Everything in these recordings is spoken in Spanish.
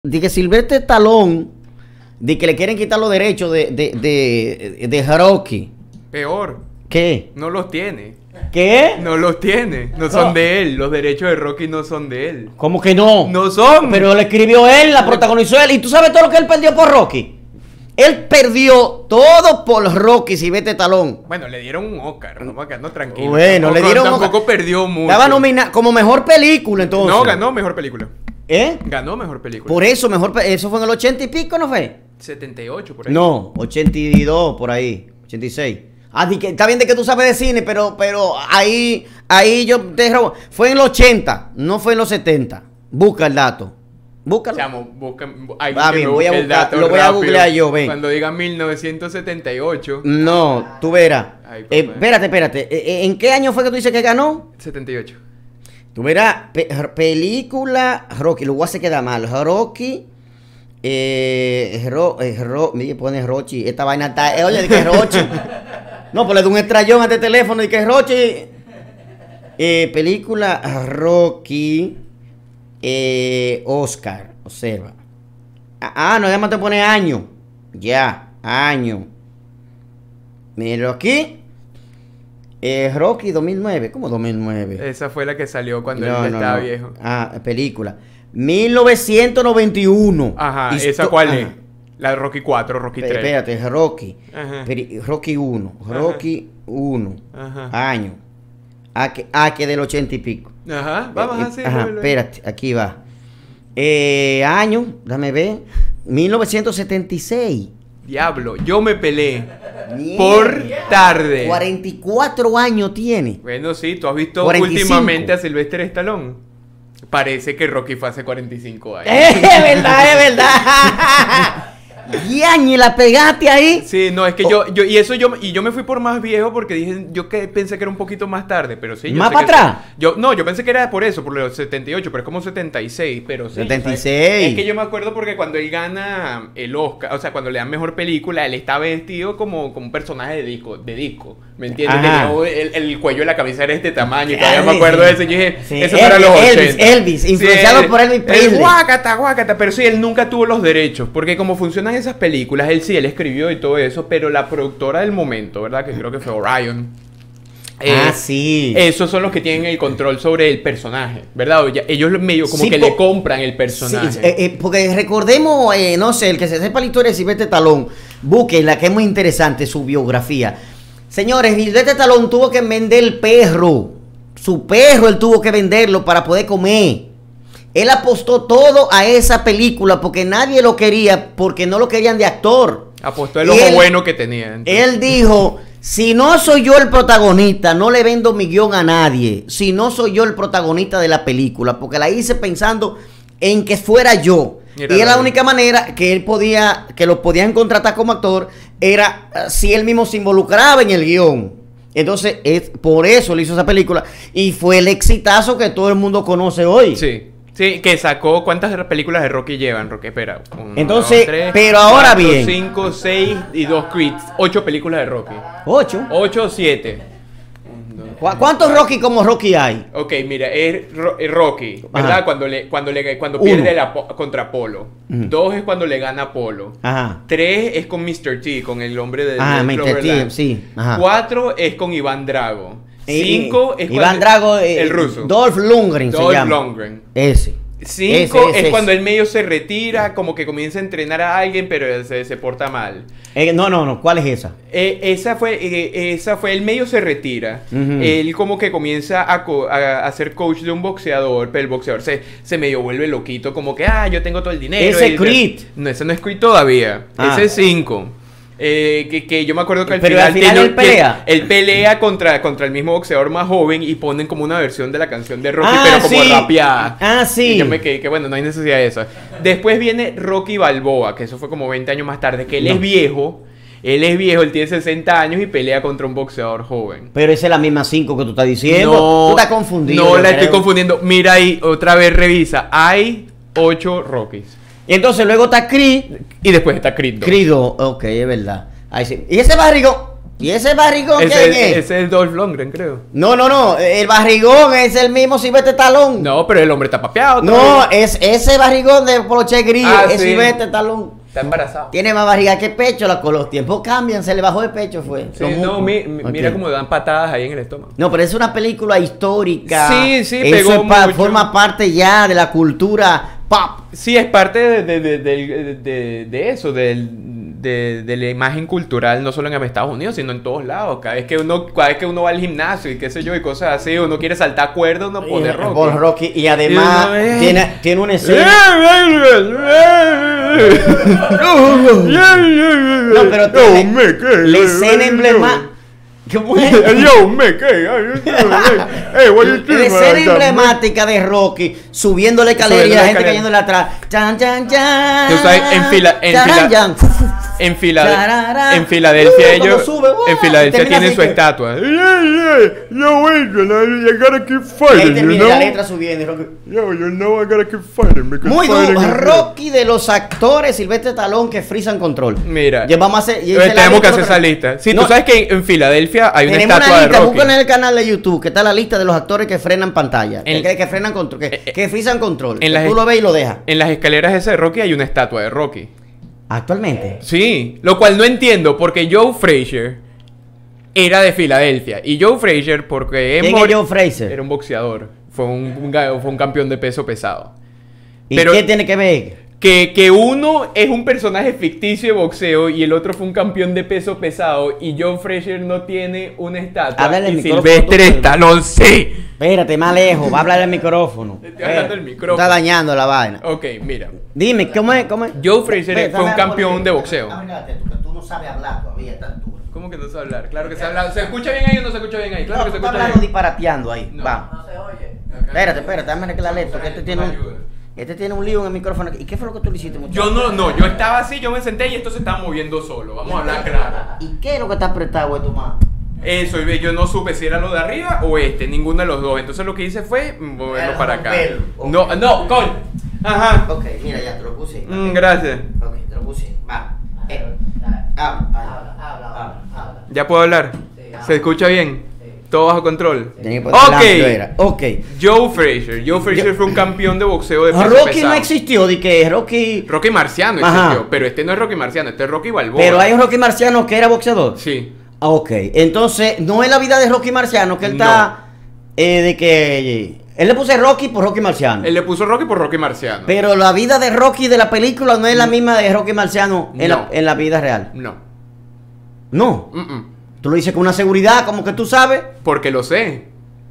de que Sylvester Stallone, de que le quieren quitar los derechos de Rocky. Peor. ¿Qué? No los tiene. ¿Qué? No los tiene. No son de él. Los derechos de Rocky no son de él. ¿Cómo que no? No son. Pero lo escribió él, la protagonizó él. ¿Y tú sabes todo lo que él perdió por Rocky? Él perdió todo por Rocky, Sylvester Stallone. Bueno, le dieron un Oscar. No, no, tranquilo. Bueno, tampoco, le dieron un tampoco Oscar. perdió mucho. Estaba nominado como mejor película, entonces. No, ganó mejor película. ¿Eh? Ganó mejor película. Por eso, eso fue en el 80 y pico, ¿no fue? 78 por ahí. No, 82 por ahí, 86. Ah, que, está bien de que tú sabes de cine, pero ahí yo te robo. Fue en los 80, no fue en los 70. Busca el dato. Búscalo. Chamo, busca. Va bien, voy a buscar, lo voy a googlear yo, ven. Cuando diga 1978. No, tú verás. Ay, espérate. ¿En qué año fue que tú dices que ganó? 78. Tú verás, película Rocky, lo voy a hacer quedar mal. Rocky, me pone Rochi, esta vaina está, oye, de que Rochi. No, pues le doy un estrellón a este teléfono y que Rochi. Película Rocky, Oscar, observa. No, además te pone año. Ya, año. Mira aquí. Rocky 2009, ¿cómo 2009? Esa fue la que salió cuando él estaba viejo. Película. 1991. Ajá, ¿esa cuál es? La de Rocky 4, Rocky 3. Espérate, Rocky. Ajá. Rocky 1. Rocky 1. Ajá. Año. Que del 80 y pico. Ajá, vamos así. Espérate, aquí va. Año, dame ver. 1976. Diablo, yo me peleé. Por tarde. 44 años tiene. Bueno, sí, tú has visto 45. últimamente a Sylvester Stallone. Parece que Rocky fue hace 45 años. Es verdad. Yañe, la pegaste ahí. Sí, no, es que yo me fui por más viejo porque dije, yo que pensé que era un poquito más tarde, pero sí. ¿Más para atrás? Yo pensé que era por eso, por los 78, pero es como 76, pero sí. 76. Es que yo me acuerdo porque cuando él gana el Oscar, o sea, cuando le dan mejor película, él está vestido como un personaje de disco, ¿me entiendes? Tenía el cuello de la camisa era de este tamaño y todavía me acuerdo de eso. Y yo dije, eso no era los 80. Elvis, influenciado por Elvis Presley. Guácata, pero sí, él nunca tuvo los derechos, porque como funcionan esas películas, él escribió y todo eso, pero la productora del momento, ¿verdad? Que creo que fue Orion. Sí. Esos son los que tienen el control sobre el personaje, ¿verdad? Ellos medio como que le compran el personaje. Sí, porque recordemos, no sé, el que se sepa la historia de Sylvester Stallone, búsquenla, que es muy interesante su biografía. Señores, Sylvester Stallone tuvo que vender el perro. Su perro él tuvo que venderlo para poder comer. Él apostó todo a esa película porque nadie lo quería, porque no lo querían de actor. Apostó el ojo bueno que tenía. Entonces. Él dijo, si no soy yo el protagonista, no le vendo mi guión a nadie. Si no soy yo el protagonista de la película, porque la hice pensando en que fuera yo. Y era la única manera que él podía, que lo podían contratar como actor, era si él mismo se involucraba en el guión. Entonces, por eso le hizo esa película. Y fue el exitazo que todo el mundo conoce hoy. Sí. Sí, que sacó. ¿Cuántas películas de Rocky llevan? Rocky, espera. 1, entonces, 2, 3, pero ahora 4, bien. 5, 6 y 2 Creeds. 8 películas de Rocky. 8. 8 o 7. ¿Cuántos Rocky como Rocky hay? Ok, mira, es Rocky, ¿verdad? Ajá. Cuando pierde contra Apolo. 2 es cuando le gana a Apolo. Ajá. 3 es con Mr. T, con el hombre de Mr. T, sí. Ajá. 4 es con Iván Drago. 5 es Iván Drago, el ruso. Dolph Lundgren se llama. Dolph Lundgren. Ese. 5 es cuando el medio se retira, como que comienza a entrenar a alguien, pero se porta mal. No. ¿Cuál es esa? Esa fue el medio se retira. Él como que comienza a ser coach de un boxeador, pero el boxeador se medio vuelve loquito, como que, yo tengo todo el dinero. Ese es Creed. No, ese no es Creed todavía. Ese es 5. Que yo me acuerdo que al final él pelea. Él pelea contra el mismo boxeador más joven y ponen como una versión de la canción de Rocky, pero como rapeada. Sí. Y yo me quedé que bueno, no hay necesidad de eso. Después viene Rocky Balboa, que eso fue como 20 años más tarde, que él es viejo. Él tiene 60 años y pelea contra un boxeador joven. Pero esa es la misma 5 que tú estás diciendo. No, tú estás confundido. No, la estoy confundiendo. Mira ahí, otra vez revisa. Hay 8 Rockys. Y entonces luego está Creed. Y después está Creed 2. Creed 2, ok, es verdad. Ahí sí. Y ese barrigo, ¿Y ese barrigón quién es? Ese es Dolph Lundgren, creo. No. El barrigón es el mismo Sylvester Stallone. No, pero el hombre está papeado. No, es ese barrigón de Poloche Gris. Es sí. Sylvester Stallone. Está embarazado. Tiene más barriga que pecho. Con los tiempos cambian. Se le bajó el pecho, fue. Sí, no, mira cómo dan patadas ahí en el estómago. No, pero es una película histórica. Sí, eso pegó mucho. Forma parte ya de la cultura pop. Sí, es parte de eso, de la imagen cultural, no solo en Estados Unidos, sino en todos lados. Cada vez que uno va al gimnasio y qué sé yo, y cosas así, uno quiere saltar cuerdas, uno pone Rocky. Por Rocky. Y además tiene una escena. No, pero la escena emblemática. ¿Cómo es? La escena emblemática de Rocky subiendo la escalera y la gente cayéndole atrás. Chan, chan, chan. Tú sabes, en Filadelfia ellos, en Filadelfia tienen su estatua. Yo, I gotta keep fighting, you know? La letra subiendo. Yo, you know I gotta keep fighting. Muy duro. Rocky de los actores Sylvester Stallone que frisan control. Mira, vamos a hacer, tenemos que hacer esa lista. Si tú sabes que en Filadelfia hay una estatua de Rocky. Buscan en el canal de YouTube que está la lista de los actores que frenan pantalla, que frenan control, que frisan control. Tú lo ves y lo dejas. En las escaleras ese de Rocky hay una estatua de Rocky. ¿Actualmente? Sí, lo cual no entiendo porque Joe Frazier era de Filadelfia. Y Joe Frazier, porque ¿Quién es Joe Frazier? Era un boxeador. Fue un campeón de peso pesado. ¿Y qué tiene que ver? Que uno es un personaje ficticio de boxeo y el otro fue un campeón de peso pesado. Y Joe Frazier no tiene una estatua. Y Sylvester Stallone sí. Espérate, más lejos, va a hablar el micrófono. Estoy hablando del micrófono. Está dañando la vaina. Ok, mira. Dime, ¿cómo es? Joe Frazier fue un campeón de boxeo. Tú no sabes hablar todavía a esta altura. ¿Cómo que no sabe hablar? Claro que se habla. ¿Se escucha bien ahí o no se escucha bien ahí? Claro que se escucha bien. Está hablando disparateando ahí. No. Vamos. No se oye. Espérate, dame que la letra, que este tiene un lío en el micrófono. ¿Y qué fue lo que tú le hiciste, muchacho? Yo estaba así, yo me senté y esto se estaba moviendo solo. Vamos a hablar claro. ¿Y qué es lo que está apretado de tu mano? Eso, yo no supe si era lo de arriba o ninguno de los dos. Entonces lo que hice fue moverlo para acá. Okay. No, coño. Ajá. Ok, mira, ya te lo puse. Gracias. Ok, te lo puse. Va. Habla. ¿Ya puedo hablar? Sí, ¿Se escucha bien? Sí. Todo bajo control. Ok. Joe Frazier fue un campeón de boxeo de peso Rocky pesado. no existió, de que Rocky Marciano existió, pero este no es Rocky Marciano, este es Rocky Balboa. Pero hay un Rocky Marciano que era boxeador. Sí. Ok, entonces no es la vida de Rocky Marciano que él está de que él le puso Rocky por Rocky Marciano. Él le puso Rocky por Rocky Marciano. Pero la vida de Rocky de la película no es la misma de Rocky Marciano en la vida real. No. Tú lo dices con una seguridad, como que tú sabes. Porque lo sé.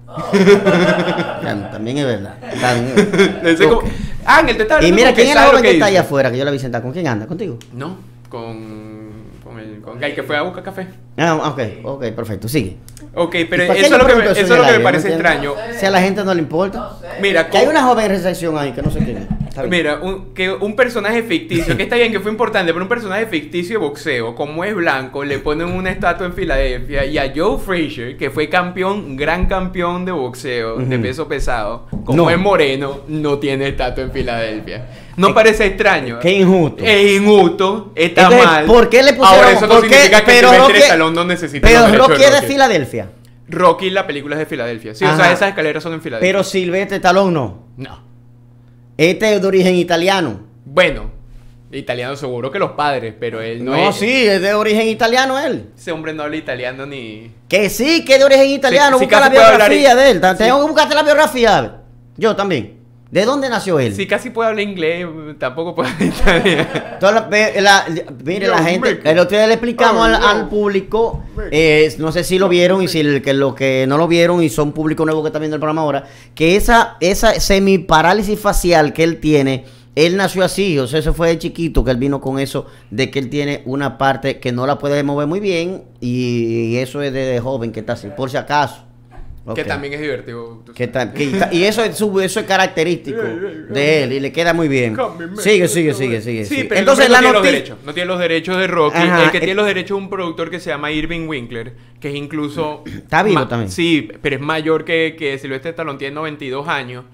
También es verdad. Ángel, te está hablando. Y mira, ¿quién es la joven que está allá afuera? Que yo la vi sentada. ¿Con quién anda? ¿Contigo? No, con el que fue a buscar café. Ok, perfecto, sigue. Ok, pero eso es lo que me parece extraño. Si a la gente no le importa. No sé. Mira, que hay una joven recepción ahí que no sé quién es. Mira, un personaje ficticio, que está bien, que fue importante, pero un personaje ficticio de boxeo, como es blanco, le ponen una estatua en Filadelfia, y a Joe Frazier, que fue gran campeón de boxeo, de peso pesado, como es moreno, no tiene estatua en Filadelfia. ¿No parece extraño? Qué injusto. Es injusto, está entonces, mal. ¿por qué le pusieron? Ahora, eso no significa que Sylvester Stallone no necesita pero los derechos Rocky es de Filadelfia. Rocky, la película es de Filadelfia. Sí, Ajá. o sea, esas escaleras son en Filadelfia. Pero Sylvester Stallone no. No. Este es de origen italiano. Bueno, italiano seguro que los padres, pero él no es. Sí, es de origen italiano él. Ese hombre no habla italiano ni. Que sí, que es de origen italiano. Sí, busca la biografía de él. Tengo que buscarte la biografía. Yo también. ¿De dónde nació él? Sí, casi puede hablar inglés, tampoco puede hablar italiano. Mire, la gente, el otro día le explicamos al público, no sé si lo vieron y si los que no lo vieron y son público nuevo que están viendo el programa ahora, que esa semiparálisis facial que él tiene, él nació así, o sea, eso fue de chiquito que él vino con eso, de que él tiene una parte que no la puede mover muy bien y eso es de joven que está así, por si acaso. Que también es divertido. Y eso es característico de él y le queda muy bien. Sigue. Sí, pero entonces no tiene los derechos de Rocky. Ajá, el que tiene los derechos es un productor que se llama Irving Winkler, que es incluso... Está vivo también. Sí, pero es mayor que Sylvester Stallone, tiene 92 años.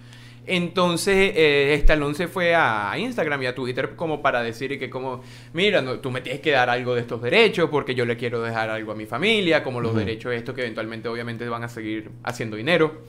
Entonces, Stallone se fue a Instagram y a Twitter como para decir que como, mira, no, tú me tienes que dar algo de estos derechos porque yo le quiero dejar algo a mi familia, como los derechos estos que eventualmente obviamente van a seguir haciendo dinero.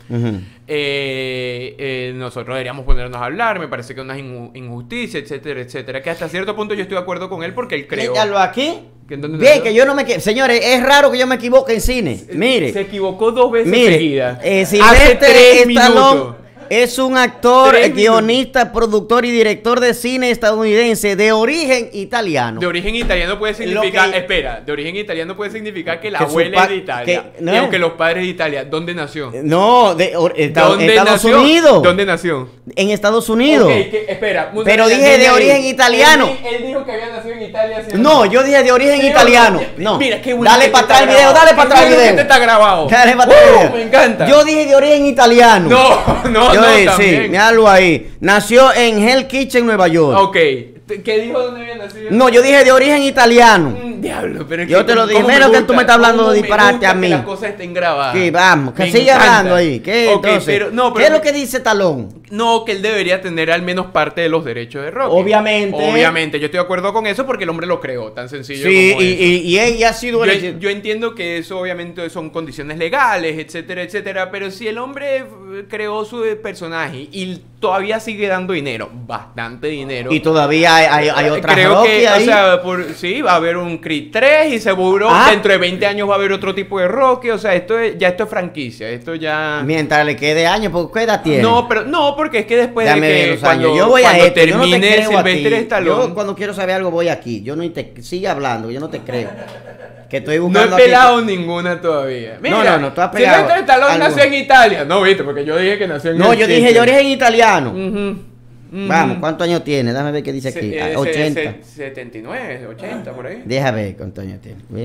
Nosotros deberíamos ponernos a hablar, me parece que es una injusticia, etcétera, etcétera. Que hasta cierto punto yo estoy de acuerdo con él porque él creó... ¿Míralo aquí? Bien, que yo no me... Señores, es raro que yo me equivoque en cine. Mire. Se equivocó 2 veces seguidas. Hace 3 minutos. Es un actor, guionista, productor y director de cine estadounidense de origen italiano. De origen italiano puede significar... de origen italiano puede significar que la abuela es de Italia. No, y aunque los padres de Italia. ¿Dónde nació? No, Estados Unidos. ¿Dónde nació? En Estados Unidos. Espera. Pero dije de origen italiano. Él dijo que había nacido en Italia. No, yo dije de origen italiano. No. Mira, qué bueno. Dale para atrás el video, dale para atrás el video. Este está grabado. Dale para atrás el video. Me encanta. Yo dije de origen italiano. No, sí, míralo ahí. Nació en Hell Kitchen, Nueva York. Ok. ¿Qué dijo dónde había nacido? No, yo dije de origen italiano. Diablo, pero es yo te lo dije. Menos que tú me estás hablando de disparate a mí. Que las cosas estén grabadas. Sí, vamos, que sigue hablando ahí. ¿Qué, entonces? ¿Qué es lo que dice Stallone? No, que él debería tener al menos parte de los derechos de Rocky. Obviamente, yo estoy de acuerdo con eso porque el hombre lo creó, tan sencillo sí, como eso. Y él ha sido... Yo entiendo que eso obviamente son condiciones legales, etcétera, etcétera, pero si el hombre creó su personaje y todavía sigue dando dinero, bastante dinero. Y todavía hay otras creo Rocky que, ahí. o sea, sí, va a haber un Creed 3 y seguro dentro de 20 años va a haber otro tipo de Rocky, o sea, esto es franquicia, esto ya... Mientras le quede años, ¿qué edad tiene? No, porque es que después Déjame de que cuando termine Sylvester Stallone... Yo cuando quiero saber algo voy aquí, yo no te sigue hablando, yo no te creo. Que estoy buscando. No he pelado ninguna todavía. Mira, no, tú has pegado. Sylvester Stallone nació en Italia. No, viste, porque yo dije que nació en yo dije de origen italiano. Vamos, ¿cuántos años tiene? Déjame ver qué dice aquí. 80. 79, 80, por ahí. Déjame ver cuántos años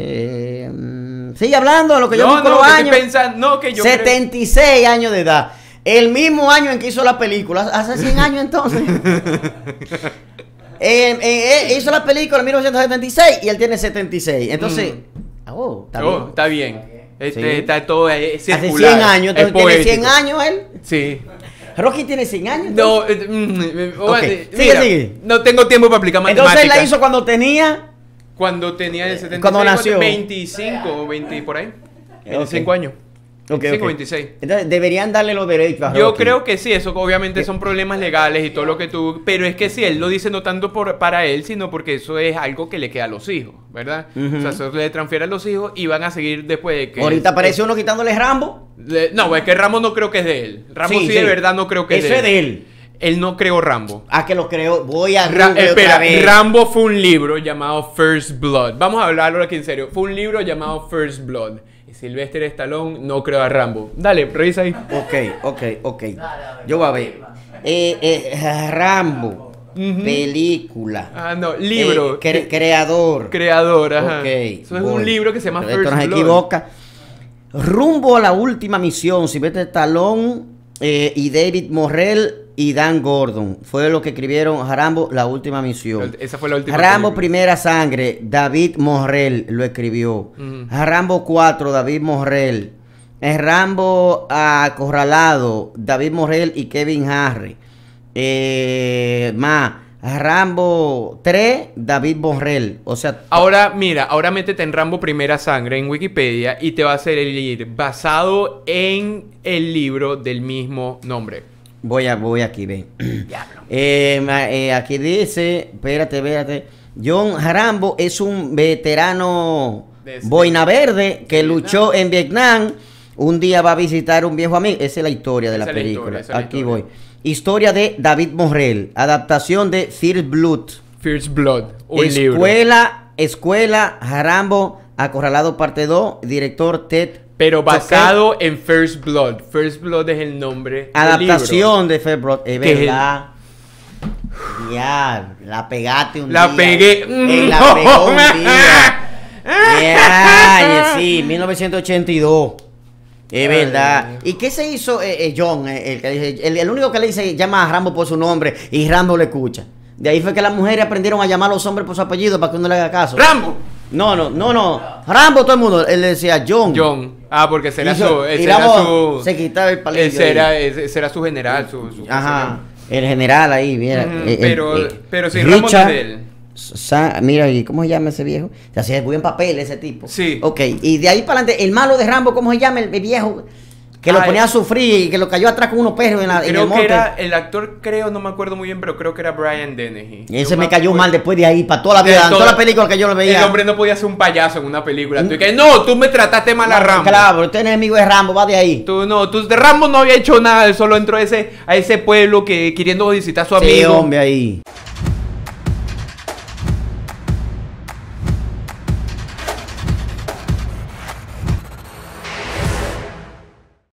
tiene. Sigue hablando de lo que yo busco los años. Que yo 76 años de edad. El mismo año en que hizo la película. Hace 100 años entonces. Hizo la película en 1976 y él tiene 76. Entonces, está bien. Sí. Está todo circular. Hace 100 años, entonces tiene 100 años él. Sí. Rocky tiene 100 años. No, okay. Sigue. No tengo tiempo para aplicar matemáticas. Entonces él la hizo cuando tenía el 76. Cuando nació. 25 o 20 por ahí. 25 años. 26. Entonces deberían darle los derechos a Rocky. Yo creo que sí, eso obviamente son problemas legales y todo lo que tú... Pero es que sí, él lo dice no tanto para él, sino porque eso es algo que le queda a los hijos, ¿verdad? O sea, eso le transfiere a los hijos y van a seguir después de que... Ahorita aparece uno quitándole Rambo. No, es que Rambo no creo que es de él. Rambo sí de verdad no creo que es de él. Eso es de él. Él no creó Rambo. Que lo creó. Voy a otra vez. Rambo fue un libro llamado First Blood. Vamos a hablarlo aquí en serio. Fue un libro llamado First Blood. Y Sylvester Stallone no creó a Rambo. Dale, revisa ahí. Ok. Yo voy a ver. Rambo. Película. No, libro. Creador, ajá. Eso es un libro que se llama First Blood. Esto no se equivoca. Rumbo a la última misión. Sylvester Stallone y David Morrell y Dan Gordon fue lo que escribieron Rambo, la última misión. Esa fue la última. Rambo, película. Primera sangre, David Morrell lo escribió. Rambo 4, David Morrell. Rambo Acorralado, David Morrell y Kevin Harris. Rambo 3, David Morrell. O sea, ahora métete en Rambo Primera Sangre en Wikipedia y te va a salir basado en el libro del mismo nombre. Voy aquí, ven. Aquí dice, espérate. John Rambo es un veterano boina verde que luchó en Vietnam. Un día va a visitar un viejo amigo. Esa es la historia de la película. Aquí voy. Historia de David Morrell. Adaptación de First Blood. Un libro. Escuela Rambo Acorralado parte 2. Director Ted. Pero basado en First Blood. First Blood es el nombre. Adaptación de First Blood. Es verdad. Ya, la pegaste un día. La pegué. La pegó un día. Ya, sí, 1982. Es verdad. ¿Y qué se hizo John? El único que le dice llama a Rambo por su nombre y Rambo le escucha. De ahí fue que las mujeres aprendieron a llamar a los hombres por su apellido para que uno le haga caso. ¡Rambo! No. Rambo, todo el mundo. Él le decía John. John. Ah, porque será se quitaba el palillo. Ese era su general, Ajá. El general ahí, mira. Pero si Rambo es de él. Mira, ¿y cómo se llama ese viejo? Se hacía buen papel ese tipo. Sí. Ok, y de ahí para adelante, el malo de Rambo, ¿cómo se llama? El viejo que lo ponía a sufrir y que lo cayó atrás con unos perros en el monte. Creo que era el actor, no me acuerdo muy bien, pero creo que era Brian Dennehy. Ese me cayó mal después de ahí, para toda la vida, en toda la película que yo lo veía. El hombre no podía ser un payaso en una película. Tú que no, tú me trataste mal a Rambo. Claro, usted es enemigo de Rambo, va de ahí. Tú de Rambo no había hecho nada, él solo entró a ese pueblo que queriendo visitar a su amigo. Sí, hombre, ahí.